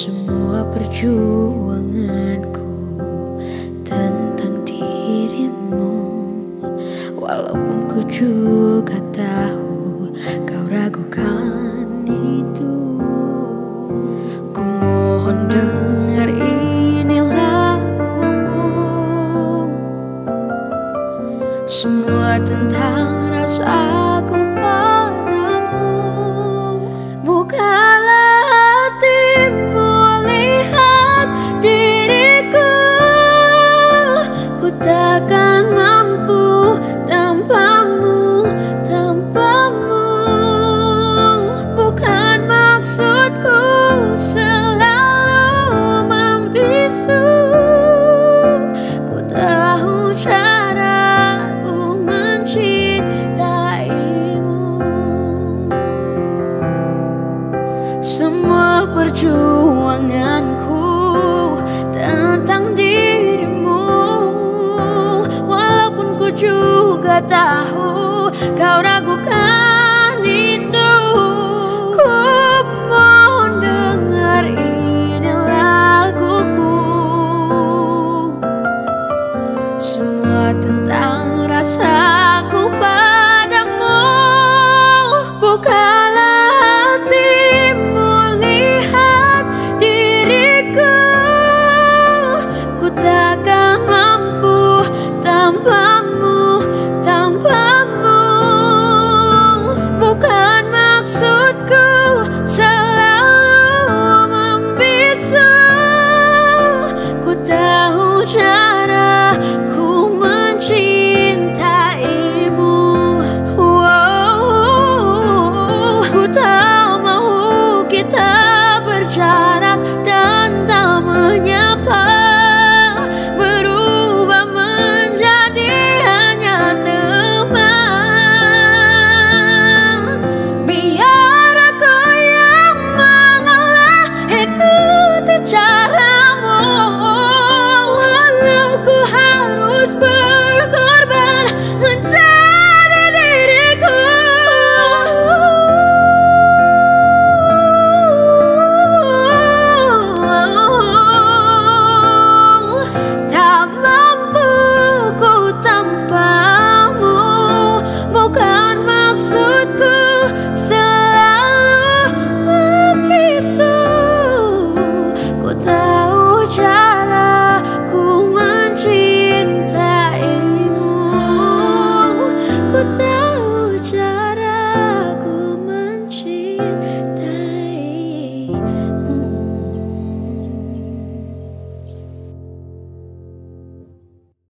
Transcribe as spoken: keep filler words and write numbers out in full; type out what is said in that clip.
Semua perjuanganku tentang dirimu, walaupun ku juga tahu kau ragukan itu. Ku mohon dengar ini laguku, semua tentang rasaku padamu. Bukalah hatimu, lihat diriku, ku takkan mampu tanpamu, tanpamu. Bukan maksudku selalu membisu, ku tahu caraku mencintaimu. Semua perjuanganku tentang dirimu, walaupun ku juga tahu